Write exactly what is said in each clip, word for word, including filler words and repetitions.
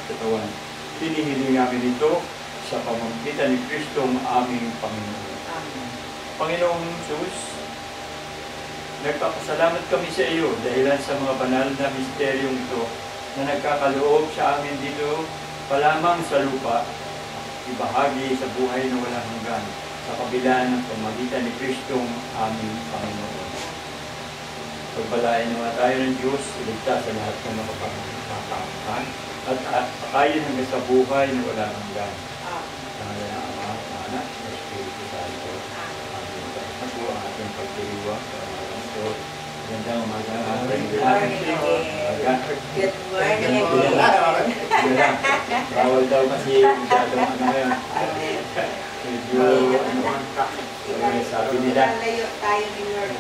katawan. Hinihiling namin ito sa pamamagitan ni Kristong aming Panginoon. Amen. Panginoong Jesus, nagpapasalamat kami sa iyo dahil sa mga banal na misteryong ito na nagkakaloob sa amin dito pa lamang sa lupa, ibahagi sa buhay na walang hanggan sa kabila ng pamamagitan ni Kristong aming Panginoon. Pagpalain naman tayo ng Diyos, iligtas sa lahat ng nakapagkakakan at pakayin hanggang sa buhay na walang hanggan. Sa ngalan ng Ama, ng Anak, ng Espiritu Santo. Amen. Ito po ang ating pagdiriwang sa mga ito. Gandang umaga. Good morning again. Good morning again. Bawal daw kasi masyadong ano ngayon. Medyo ano, sabi nila. Lalayo tayo ni Lord.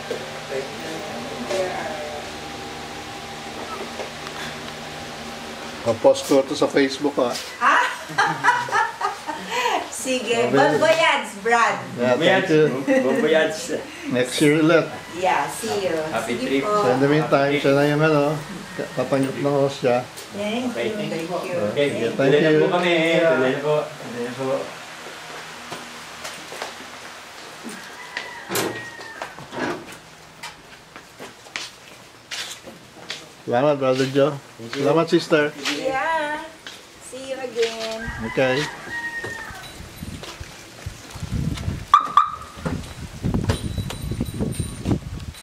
There are... Post ko ito sa Facebook, ha? Ah? Sige, bon voyage, Brad. Yeah, thank you. Bon voyage. Next year ulit. Yeah, see you. Happy Sige trip. po. So in the meantime, siya na yung ano, tatanggap ng host siya. Thank Okay, you. thank Thank you. Okay, Thank tuloy na you. po kami. Tuloy na po. Tuloy na po. Salamat, Brother Joe. Salamat, sister. Yeah. See you again. Okay.